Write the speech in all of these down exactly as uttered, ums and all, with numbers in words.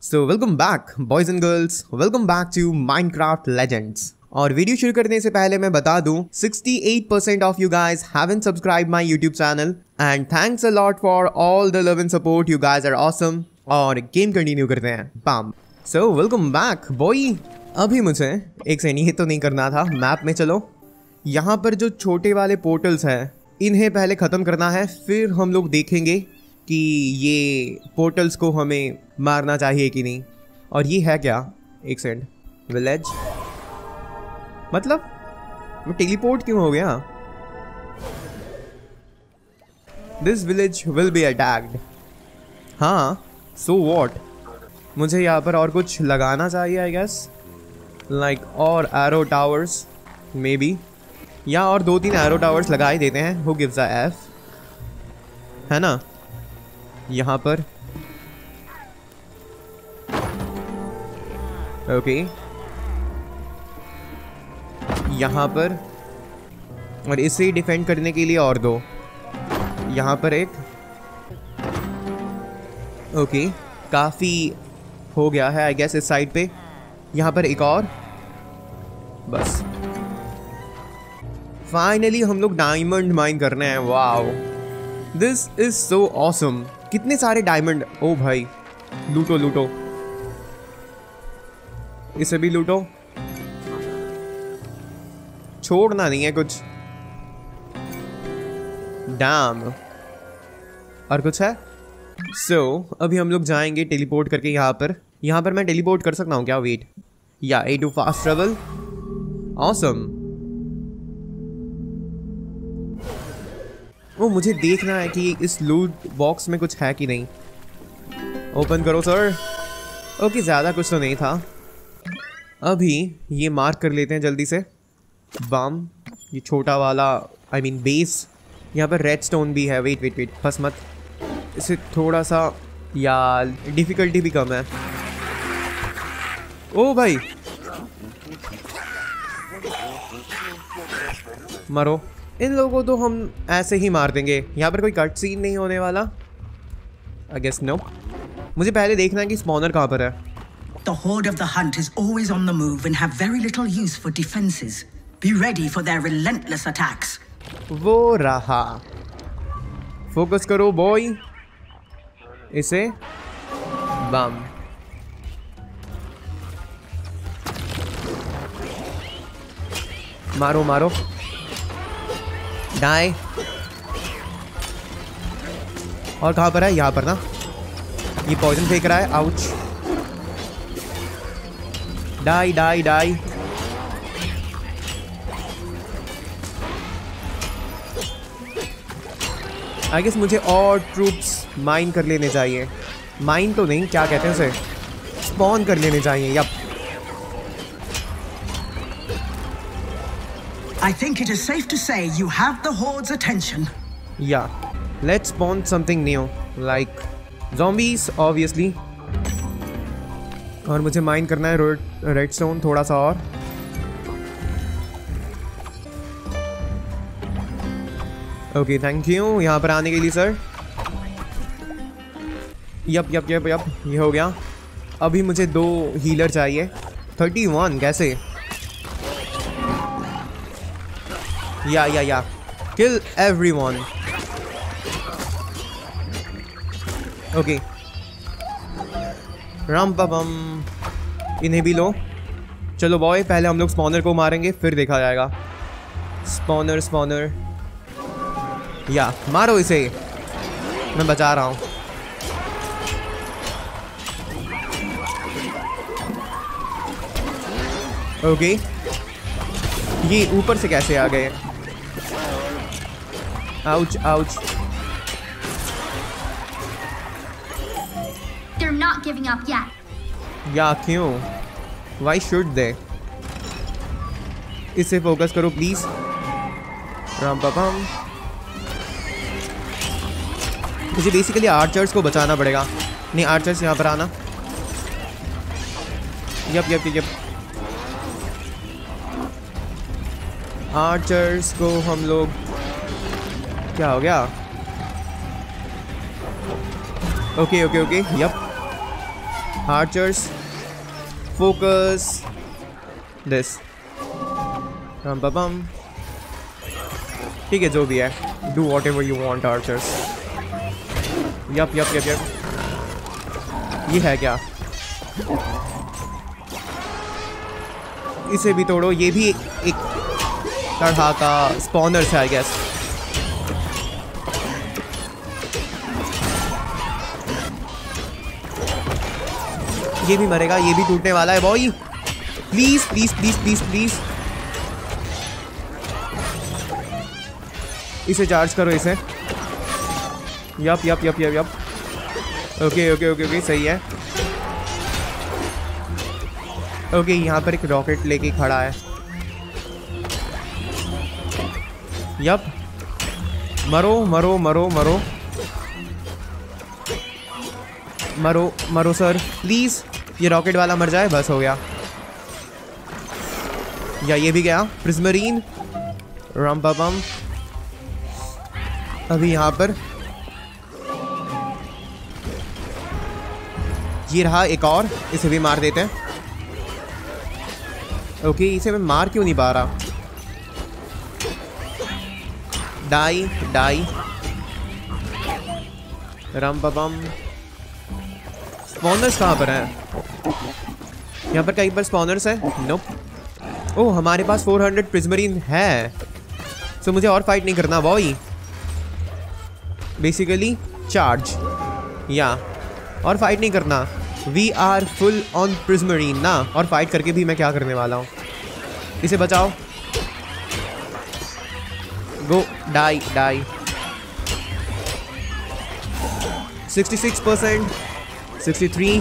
So welcome back boys and girls, welcome back to Minecraft Legends. और वीडियो शुरू करने से पहले मैं बता दूं, अड़सठ percent of you guys haven't subscribe my YouTube channel and thanks a lot for all the love and support, you guys are awesome. और गेम कंटिन्यू करते हैं, बाम। So welcome back boy. अभी मुझे एक सेकंड, ये तो नहीं करना था, मैप में चलो। यहाँ पर जो छोटे वाले पोर्टल्स हैं इन्हें पहले ख़त्म करना है, फिर हम लोग देखेंगे कि ये पोर्टल्स को हमें मारना चाहिए कि नहीं। और ये है क्या, एक सेकंड, विलेज मतलब मैं टेलीपोर्ट क्यों हो गया? This village will be attacked. हाँ, सो वॉट, मुझे यहाँ पर और कुछ लगाना चाहिए आई गेस, लाइक और एरो टावर्स मे बी, या और दो तीन एरो टावर्स लगा ही देते हैं। हु गिव्स अ एफ, है ना। यहाँ पर ओके, यहाँ पर, और इसे डिफेंड करने के लिए और दो, यहाँ पर एक, ओके काफ़ी हो गया है आई गेस इस साइड पे। यहाँ पर एक और, बस फाइनली हम लोग डायमंड माइन करने हैं। Wow, this is so awesome. कितने सारे डायमंड, ओ भाई लूटो लूटो, इसे भी लूटो, छोड़ना नहीं है कुछ। डैम, और कुछ है। सो so, अभी हम लोग जाएंगे टेलीपोर्ट करके यहाँ पर। यहाँ पर मैं टेलीपोर्ट कर सकता हूँ क्या? Wait, yeah a two fast travel, awesome. वो मुझे देखना है कि इस लूट बॉक्स में कुछ है कि नहीं। ओपन करो सर। ओके, ज़्यादा कुछ तो नहीं था। अभी ये मार्क कर लेते हैं जल्दी से, बम, ये छोटा वाला आई मीन बेस। यहाँ पर रेड स्टोन भी है। वेट वेट वेट, फंस मत। इसे थोड़ा सा, यार डिफ़िकल्टी भी कम है। ओ भाई मरो, इन लोगों को तो हम ऐसे ही मार देंगे। यहाँ पर कोई कट सीन नहीं होने वाला आई गेस, नो। मुझे पहले देखना है कि स्पॉनर कहाँ पर है। The horde of the hunt is always on the move and have very little use for defenses. Be ready for their relentless attacks. वो रहा, फोकस करो बॉय, इसे बम। मारो मारो, डाई। और कहाँ पर है? यहाँ पर ना, ये पॉइजन फेंक रहा है। Ouch, die die die. I guess मुझे और ट्रूप्स माइन कर लेने चाहिए। माइन तो नहीं, क्या कहते हैं उसे, स्पॉन कर लेने चाहिए। Yup, I think it is safe to say you have the horde's attention. Yeah, let's spawn something new, like zombies, obviously. और मुझे माइन करना है रेड स्टोन थोड़ा सा और। ओके, थैंक यू यहाँ पर आने के लिए sir. Yup yup yup yup, ये हो गया। अभी मुझे दो हीलर चाहिए। थर्टी वन कैसे? Yeah yeah yeah kill everyone. Okay, राम बम, इन्हें भी लो। चलो बॉय, पहले हम लोग स्पॉनर को मारेंगे, फिर देखा जाएगा। स्पॉनर स्पॉनर, या मारो इसे, मैं बचा रहा हूँ। ओके, ये ऊपर से कैसे आ गए? Ouch ouch. They're not giving up yet. या क्यों? Why should they? इसे फोकस करो प्लीज। राम पापम, मुझे बेसिकली आर्चर्स को बचाना पड़ेगा। नहीं, आर्चर्स यहाँ पर आना। यप यप यप, आर्चर्स को हम लोग, क्या हो गया? Okay okay okay, yup archers focus this बम बम। ठीक है जो भी है, do whatever you want archers. Yup yup yup yup. ये है क्या? इसे भी तोड़ो। ये भी एक तरह का स्पॉनर है आई गेस। ये भी मरेगा, ये भी टूटने वाला है boy. Please please please please please इसे चार्ज करो इसे। Yup yup yup yup yup. Okay okay okay okay सही है। ओके यहाँ पर एक रॉकेट लेके खड़ा है। यप मरो मरो मरो मरो मरो मरो सर प्लीज। ये रॉकेट वाला मर जाए बस हो गया। या ये भी गया। प्रिज्मरीन रम बम। अभी यहाँ पर ये रहा एक और, इसे भी मार देते हैं। ओके इसे मैं मार क्यों नहीं पा रहा? डाई डाई रम बम। स्पॉनर्स कहाँ पर हैं? यहाँ पर कहीं पर स्पॉनर्स है? नोप। ओह हमारे पास फोर हंड्रेड प्रिज्मरीन है, सो मुझे और फाइट नहीं करना बॉय। बेसिकली चार्ज या और फाइट नहीं करना। We are full on prismarine ना, और फाइट करके भी मैं क्या करने वाला हूँ? इसे बचाओ। Go die die. Sixty six percent sixty three.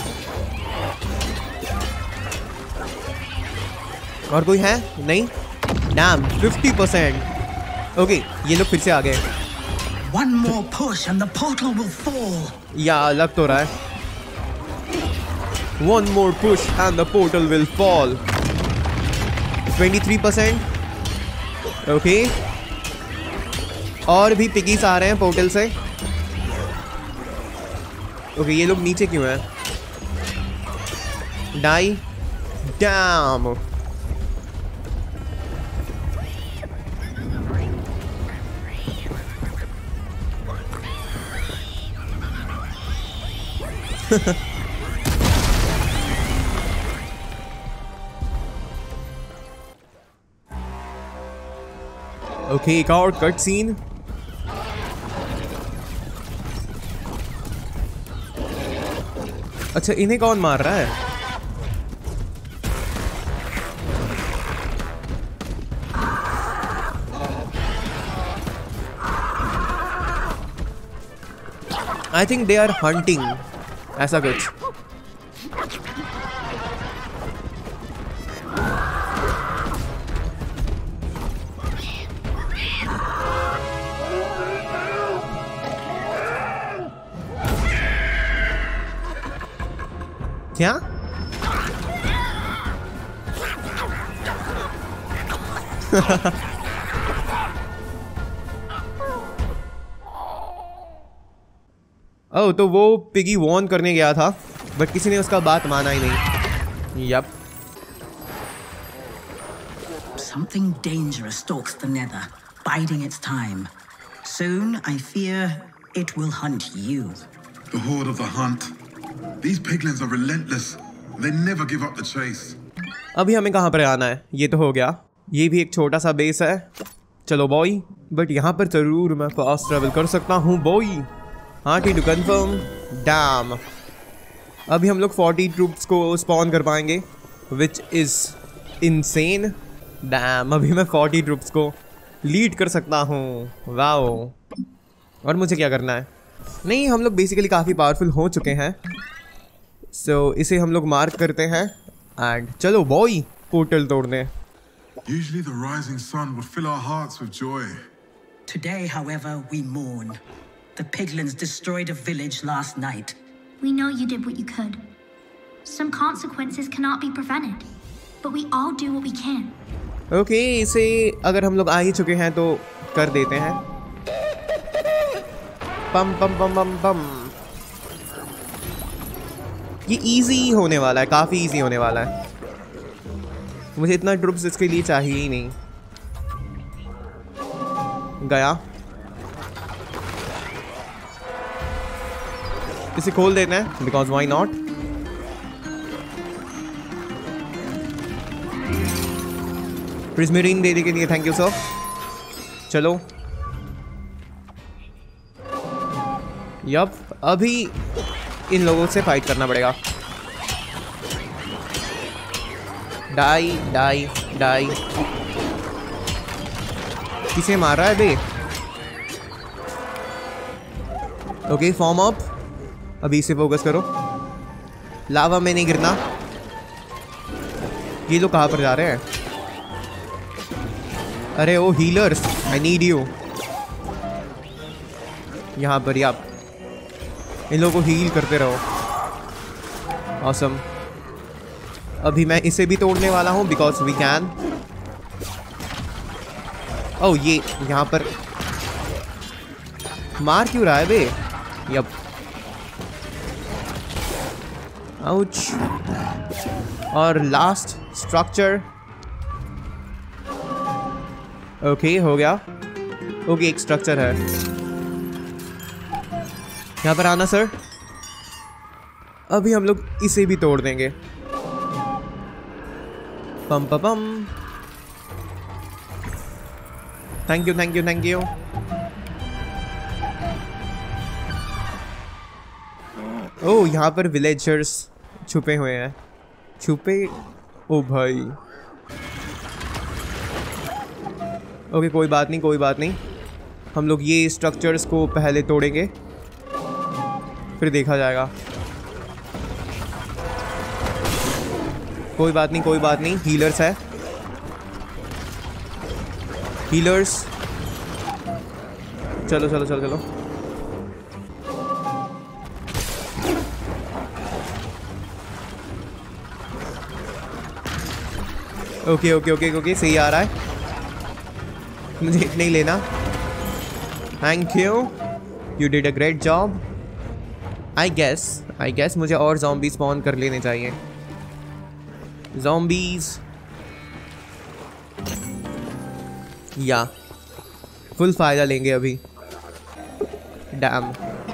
और कोई है? नहीं। Dam fifty percent. ओके ये लोग फिर से आ गए। One more push and the portal will fall. या लग तो रहा है। One more push and the portal will fall. twenty-three percent. Okay और भी पिगीज आ रहे हैं पोर्टल से। ओके ये लोग नीचे क्यों हैं? Die dam. ओके एक और कट सीन। अच्छा इन्हें कौन मार रहा है? I think they are hunting, ऐसा कुछ। क्या? ओह तो वो पिगी वॉर्न करने गया था, बट किसी ने उसका बात माना ही नहीं। Yup. Something dangerous stalks the Nether, biding its time. Soon, I fear, it will hunt you. The horde of the hunt. These piglins are relentless. They never give up the chase. अभी हमें कहाँ पर आना है? ये तो हो गया। ये भी एक छोटा सा बेस है। चलो बॉय, बट यहाँ पर जरूर मैं फास्ट ट्रैवल कर सकता हूँ बॉय। हाँ ठीक टू कंफर्म। डैम अभी हम लोग फोर्टी ट्रूप्स को स्पॉन कर पाएंगे, विच इज़ इनसेन। डैम अभी मैं फोर्टी ट्रूप्स को लीड कर सकता हूँ। वाओ। और मुझे क्या करना है? नहीं हम लोग बेसिकली काफ़ी पावरफुल हो चुके हैं, सो so, इसे हम लोग मार्क करते हैं एंड चलो बॉय पोर्टल तोड़ने। Usually the rising sun would fill our hearts with joy. Today, however, we mourn. The piglins destroyed a village last night. We know you did what you could. Some consequences cannot be prevented, but we all do what we can. Okay, इसे अगर हम लोग आ ही चुके हैं तो कर देते हैं। पम पम पम पम पम। ये इजी होने वाला है, काफ़ी इजी होने वाला है। मुझे इतना ट्रुप्स इसके लिए चाहिए ही नहीं। गया, इसे खोल देते हैं बिकॉज वाई नॉट। प्रिज्मेरीन देने के लिए थैंक यू सर। चलो यप, अभी इन लोगों से फाइट करना पड़ेगा। डाई डाई डाई, किसे मार रहा है बे? ओके फॉर्म अप, अभी इसे फोकस करो। लावा में नहीं गिरना। ये लोग कहाँ पर जा रहे हैं? अरे ओ हीलर्स, आई नीड यू। यहाँ पर ही आप इन लोगों को हील करते रहो। ऑसम। अभी मैं इसे भी तोड़ने वाला हूँ बिकॉज वी कैन। ओह ये यहाँ पर मार क्यों रहा है बे? Yup, ouch. और लास्ट स्ट्रक्चर। ओके हो गया। ओके एक स्ट्रक्चर है यहाँ पर आना सर। अभी हम लोग इसे भी तोड़ देंगे। पम पम पम। Thank you thank you thank you. Oh यहाँ पर विलेजर्स छुपे हुए हैं। छुपे, ओ भाई। ओके कोई बात नहीं कोई बात नहीं, हम लोग ये स्ट्रक्चर्स को पहले तोड़ेंगे फिर देखा जाएगा। कोई बात नहीं कोई बात नहीं, हीलर्स है, हीलर्स। चलो चलो चलो चलो। ओके ओके ओके ओके सही आ रहा है। मुझे नहीं लेना। Thank you, you did a great job. I guess I guess मुझे और ज़ॉम्बी स्पॉन कर लेने चाहिए। ज़ॉम्बीज या फुल फायदा लेंगे अभी। डैम।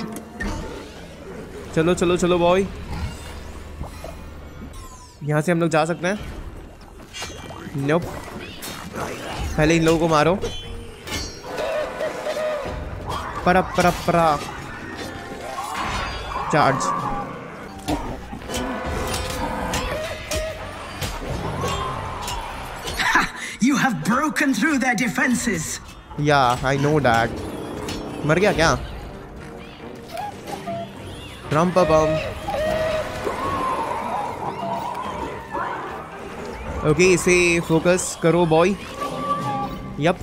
चलो चलो चलो बॉय, यहाँ से हम लोग जा सकते हैं। नोप, पहले इन लोगों को मारो। परा परा परा charge. You have broken through their defenses. Yeah, I know that. मर गया क्या? रम पम। ओके इसे फोकस करो बॉय। यप,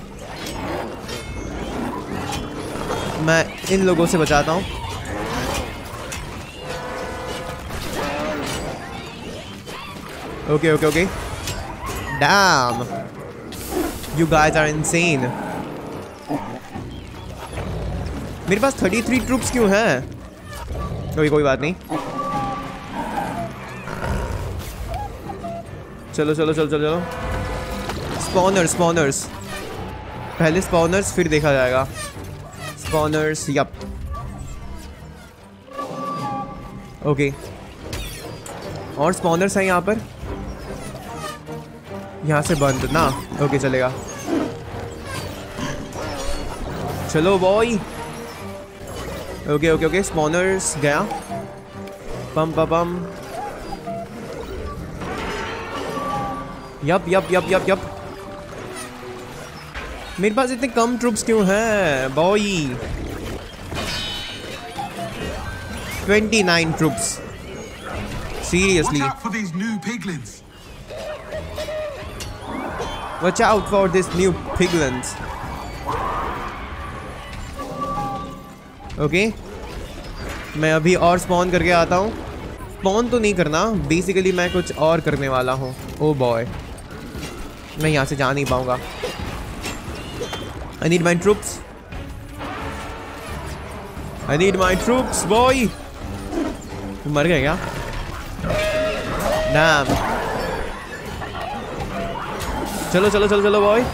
मैं इन लोगों से बचाता हूँ। Okay okay okay. Damn, you guys are insane. मेरे पास थर्टी थ्री ट्रूप्स क्यों हैं? कोई कोई बात नहीं। चलो चलो चलो चलो चलो। स्पॉनर्स स्पॉनर्स, पहले स्पॉनर्स फिर देखा जाएगा। Spawners, yup. ओके और स्पॉनर्स हैं यहाँ पर। यहाँ से बंद ना, ओके चलेगा। चलो boy. Okay okay okay spawners गया। पम पम पम। Yup yup yup yup yup. मेरे पास इतने कम ट्रूप्स क्यों हैं boy? Twenty nine troops, seriously. Watch out for these new piglins. Watch out for this new piglins. Okay okay. मैं अभी और स्पॉन करके आता हूँ। स्पॉन तो नहीं करना, बेसिकली मैं कुछ और करने वाला हूँ। ओ बॉय, मैं यहाँ से जा नहीं पाऊँगा। I need my troops. I need my troops, boy. मर गया क्या? डैम। चलो चलो चलो चलो बॉय।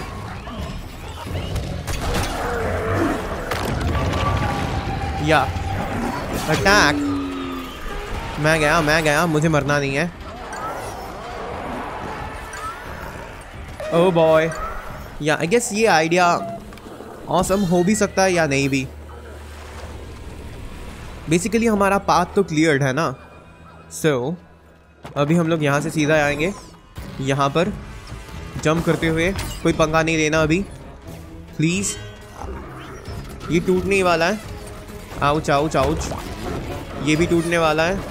या अटैक। मैं गया मैं गया मुझे मरना नहीं है। Oh boy. Yeah I guess ये आइडिया ऑसम हो भी सकता है या नहीं भी। बेसिकली हमारा पाथ तो क्लियर्ड है ना। सो so, अभी हम लोग यहाँ से सीधा आएंगे। यहाँ पर जंप करते हुए, कोई पंगा नहीं लेना अभी प्लीज़। ये टूटने ही वाला है। Ouch ouch ouch. ये भी टूटने वाला है।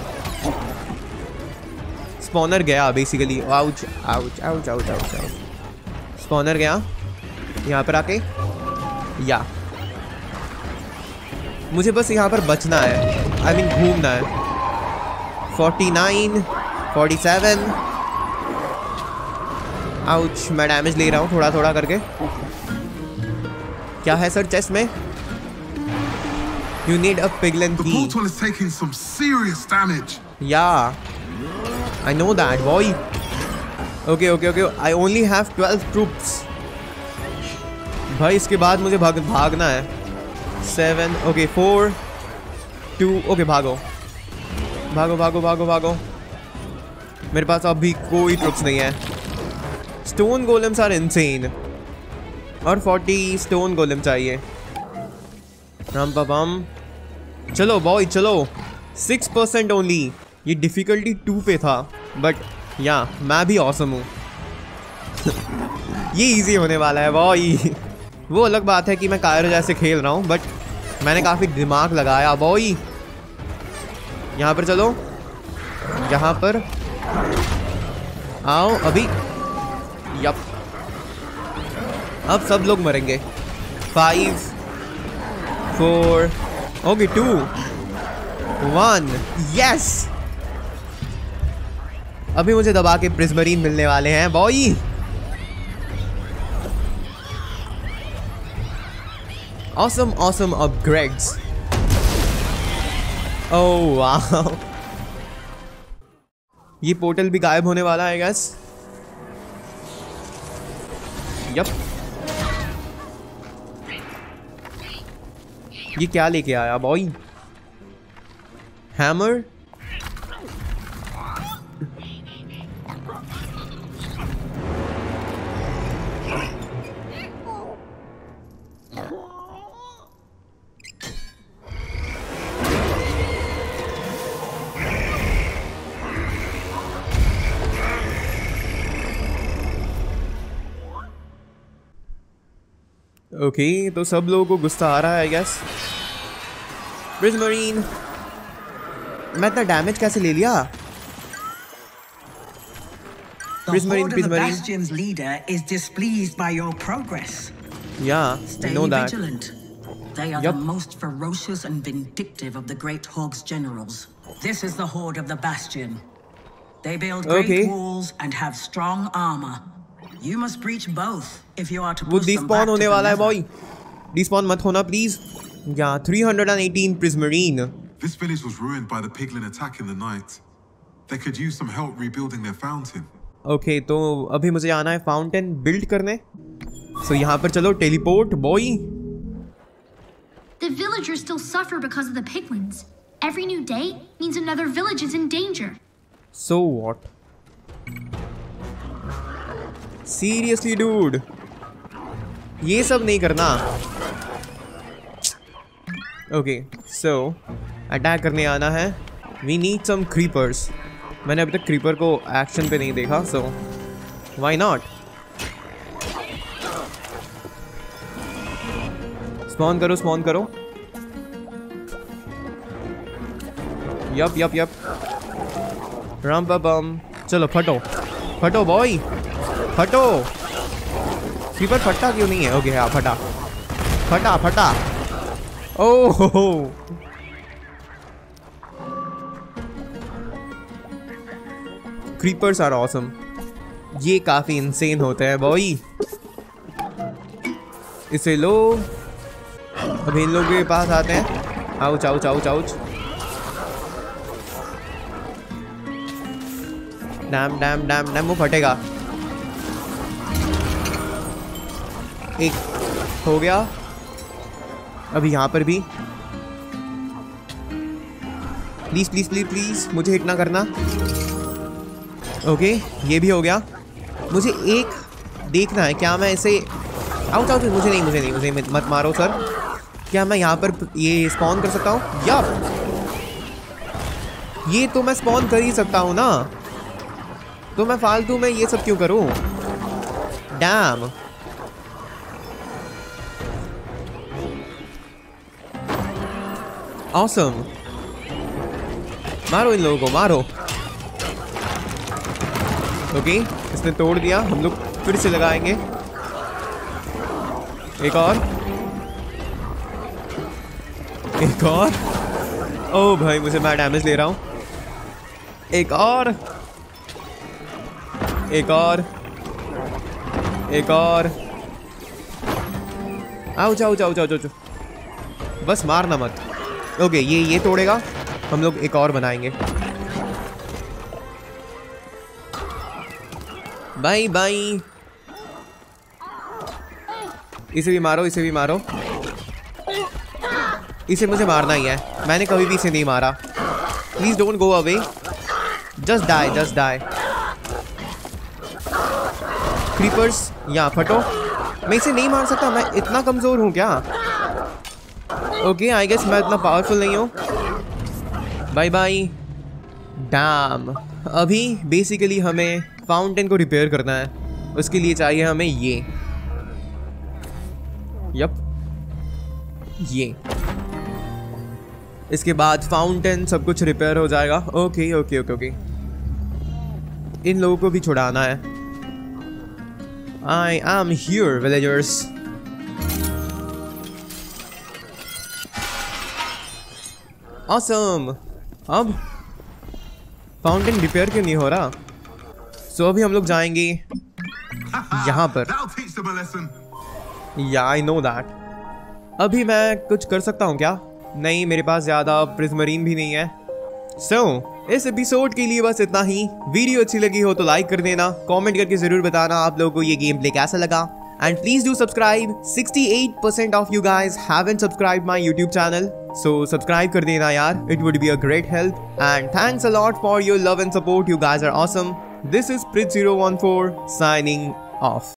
स्पॉनर गया basically. Ouch ouch ouch ouch ouch ouch. Spawner गया यहाँ पर आके। या मुझे बस यहाँ पर बचना है। आई मीन घूमना है। Forty nine, forty seven. Ouch. मैं डैमेज ले रहा हूँ थोड़ा थोड़ा करके। क्या है सर चेस्ट में? You need a piglin The key. portal is taking some serious damage. Yeah, I know that, boy. Okay, okay, okay. I only have twelve troops. भाई इसके बाद मुझे भाग भागना है। Seven. Okay, four, two. Okay, भागो, भागो, भागो, भागो, भागो। मेरे पास अभी कोई ट्रुप्स नहीं है। Stone golems are insane. और forty stone golem चाहिए। राम पापम। चलो बॉय चलो। Six percent only. ये डिफ़िकल्टी टू पे था बट या मैं भी ऑसम हूँ। ये इजी होने वाला है बॉय। वो अलग बात है कि मैं कायरो जैसे खेल रहा हूँ बट मैंने काफ़ी दिमाग लगाया बॉय। यहाँ पर चलो, यहाँ पर आओ अभी। यप अब सब लोग मरेंगे। Five, four, okay, two, one, yes. अभी मुझे दबा के प्रिज्मरीन मिलने वाले हैं boy. Awesome awesome upgrades. Oh वाह। ये पोर्टल भी गायब होने वाला है आई गेस। यप। ये क्या लेके आया बॉय? हैमर। ओके okay, तो सब लोगों को गुस्सा आ रहा है आई गेस। प्रिज्मरीन। मैं इतना डैमेज कैसे ले लिया? Prismarine, Prismarine. The Bastion's leader is displeased by your progress. Yeah, Stay I know that. vigilant. They are Yep. the most ferocious and vindictive of the Great Hog's generals. This is the horde of the Bastion. They build great Okay. walls and have strong armor. You must breach both if you are to वो push them back despawn to होने the वाला है nether. Boy. despawn मत होना please. या three hundred eighteen Prismarine. This village was ruined by the piglin attack in the night. They could use some help rebuilding their fountain. Okay okay, तो अभी मुझे आना है फाउंटेन बिल्ड करने। सो so, यहाँ पर चलो teleport boy. The villagers still suffer because of the piglins. Every new day means another village is in danger. So what? Seriously, dude. ये सब नहीं करना। ओके, सो अटैक करने आना है। We need some creepers. मैंने अभी तक क्रीपर को एक्शन पे नहीं देखा, सो व्हाई नॉट। स्पॉन करो, स्पॉन करो। Yup yup yup. राम बम। चलो फटो फटो बॉय, फटो। क्रीपर फटता क्यों नहीं है? ओके हाँ फटा फटा फटा। Oh creepers are awesome. ये काफी इंसेन होते हैं बॉय। इसे लो। अभी इन लोगों के पास आते हैं। Ouch ouch ouch ouch. Damn damn damn damn, वो फटेगा। एक हो गया। अभी यहाँ पर भी। प्लीज प्लीज प्लीज प्लीज मुझे हिट ना करना। ओके ये भी हो गया। मुझे एक देखना है, क्या मैं इसे आउट आउट मुझे नहीं मुझे नहीं मुझे मत मारो सर। क्या मैं यहाँ पर ये स्पॉन कर सकता हूँ? या ये तो मैं स्पॉन कर ही सकता हूँ ना, तो मैं फालतू में ये सब क्यों करूँ? डैम। ऑसम। मारो इन लोगों को, मारो। ओके इसने तोड़ दिया। हम लोग फिर से लगाएंगे। एक और, एक और। ओ भाई मुझे मैं डैमेज ले रहा हूँ। एक और, एक और, एक और। आओ जाओ जाओ जाओ जाओ, बस मारना मत। ओके ये ये तोड़ेगा, हम लोग एक और बनाएंगे। Bye bye. इसे भी मारो, इसे भी मारो। इसे मुझे मारना ही है, मैंने कभी भी इसे नहीं मारा। Please don't go away, just die just die. Creepers यहाँ फटो। मैं इसे नहीं मार सकता, मैं इतना कमजोर हूँ क्या? ओके आई गेस मैं इतना पावरफुल नहीं हूँ। Bye bye. डैम। अभी बेसिकली हमें फाउंटेन को रिपेयर करना है, उसके लिए चाहिए हमें ये। यप ये। इसके बाद फाउंटेन सब कुछ रिपेयर हो जाएगा। Okay okay okay okay. इन लोगों को भी छुड़ाना है। I am here villagers. Awesome. अब फाउंटेन रिपेयर क्यों नहीं हो रहा? सो so, अभी हम लोग जाएंगे यहाँ पर। या आई नो दैट। अभी मैं कुछ कर सकता हूँ क्या? नहीं, मेरे पास ज़्यादा प्रिज्मरीन भी नहीं है। सो so, इस एपिसोड के लिए बस इतना ही। वीडियो अच्छी लगी हो तो लाइक कर देना, कमेंट करके ज़रूर बताना आप लोगों को ये गेम प्ले कैसा लगा। And please do subscribe. sixty-eight percent of you guys haven't subscribed my YouTube channel. So subscribe कर देना यार. It would be a great help. And thanks a lot for your love and support. You guys are awesome. This is Prit zero one four signing off.